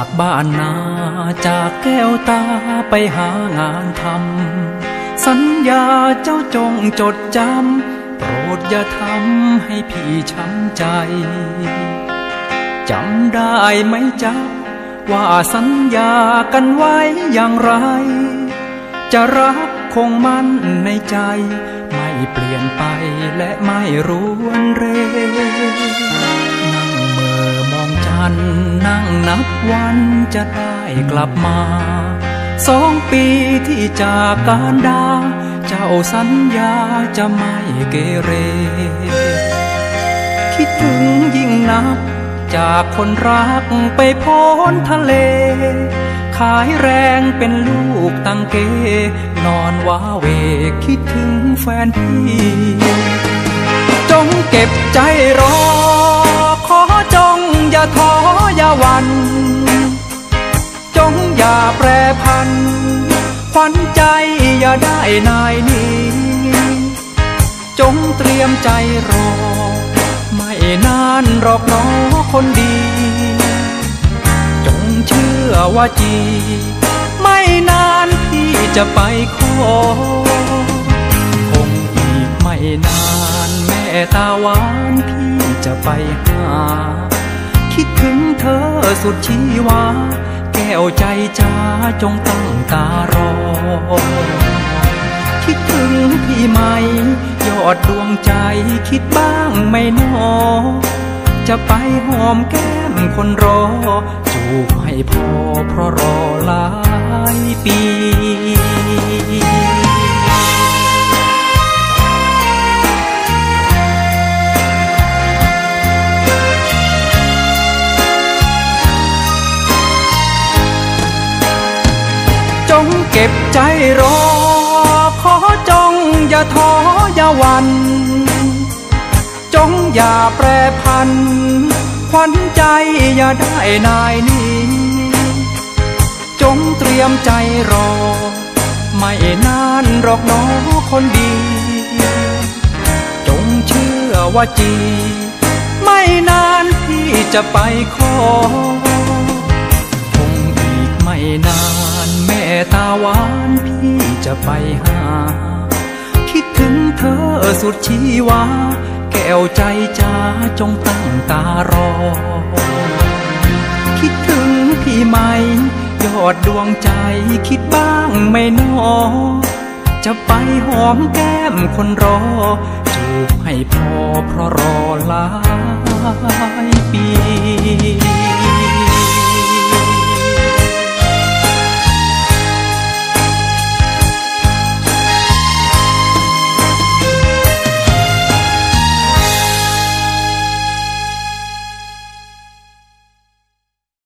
บ้านนาจากแก้วตาไปหางานทำสัญญาเจ้าจงจดจำโปรดอย่าทำให้พี่ช้ำใจจำได้ไหมจ๊ะว่าสัญญากันไว้อย่างไรจะรักคงมั่นในใจไม่เปลี่ยนไปและไม่รวนเรนั่งเมื่อมองจันทร์นั่งนับวันจะได้กลับมา2 ปีที่จากการดาเจ้าสัญญาจะไม่เกเรคิดถึงยิ่งนักจากคนรักไปพ้นทะเลขายแรงเป็นลูกตังเกนอนว้าเวคิดถึงแฟนพี่จงเก็บใจรอขอจงอย่าท้ออย่าหวั่นจงอย่าแปรพันขวัญใจอย่าได้นายนี้จงเตรียมใจรอไม่นานหรอกน้องคนดีจงเชื่อว่าจีไม่นานพี่จะไปขอคงอีกไม่นานแม่ตาหวานพี่จะไปหาคิดถึงเธอสุดชีวาแก้วใจจ้าจงตั้งตารอคิดถึงพี่ไหมยอดดวงใจคิดบ้างไหมน้อจะไปหอมแก้มคนรอจูบให้พอเพราะรอหลายปีจงเก็บใจรอขอจงอย่าท้ออย่าหวั่นจงอย่าแปรพันขวัญใจอย่าได้นายนี้จงเตรียมใจรอไม่นานหรอกน้องคนดีจงเชื่อว่าจีไม่นานพี่จะไปขอคงอีกไม่นานแม่ตาหวานพี่จะไปหาคิดถึงเธอสุดชีวาแก้วใจจ้าจงตั้งตารอคิดถึงพี่ไหมยอดดวงใจคิดบ้างไหมน้อจะไปหอมแก้มคนรอจูบให้พอเพราะรอหลาย